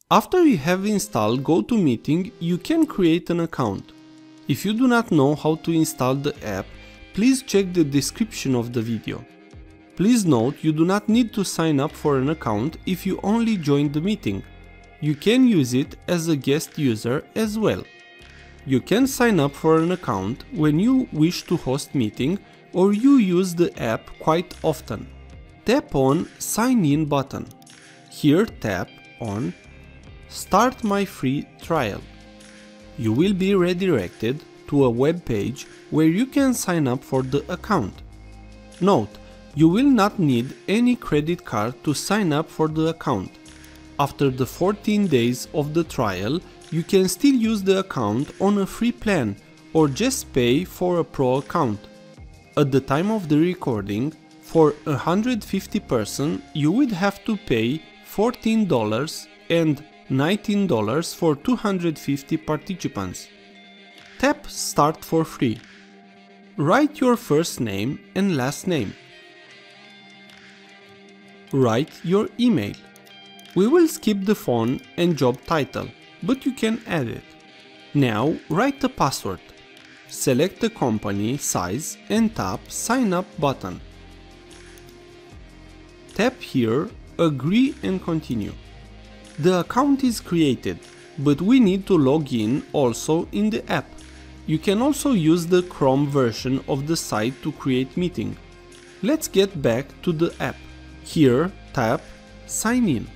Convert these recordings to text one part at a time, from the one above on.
After you have installed GoToMeeting, you can create an account. If you do not know how to install the app, please check the description of the video. Please note you do not need to sign up for an account if you only join the meeting. You can use it as a guest user as well. You can sign up for an account when you wish to host meeting or you use the app quite often. Tap on Sign In button. Here tap on Start my free trial. You will be redirected to a web page where you can sign up for the account. Note, you will not need any credit card to sign up for the account. After the 14 days of the trial, you can still use the account on a free plan or just pay for a pro account. At the time of the recording, for 150 person, you would have to pay $14 and $19 for 250 participants. Tap Start for free. Write your first name and last name. Write your email. We will skip the phone and job title, but you can add it. Now write a password. Select the company size and tap Sign Up button. Tap here Agree and continue. The account is created, but we need to log in also in the app. You can also use the Chrome version of the site to create meeting. Let's get back to the app. Here tap Sign In.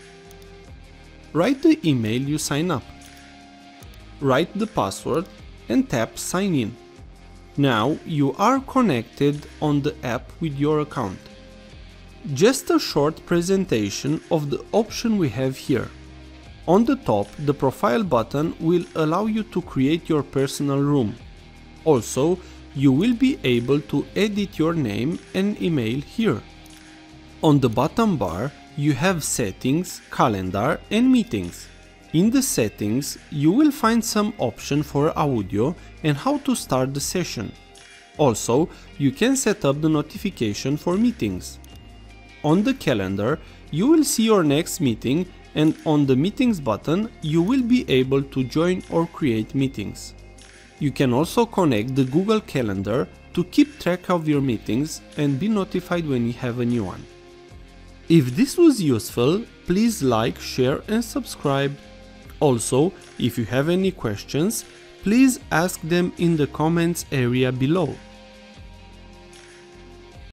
Write the email you sign up. Write the password and tap Sign In. Now you are connected on the app with your account. Just a short presentation of the option we have here. On the top, the profile button will allow you to create your personal room. Also, you will be able to edit your name and email here. On the bottom bar, you have settings, calendar and meetings. In the settings, you will find some option for audio and how to start the session. Also, you can set up the notification for meetings. On the calendar, you will see your next meeting, and on the meetings button, you will be able to join or create meetings. You can also connect the Google Calendar to keep track of your meetings and be notified when you have a new one. If this was useful, please like, share and subscribe. Also, if you have any questions, please ask them in the comments area below.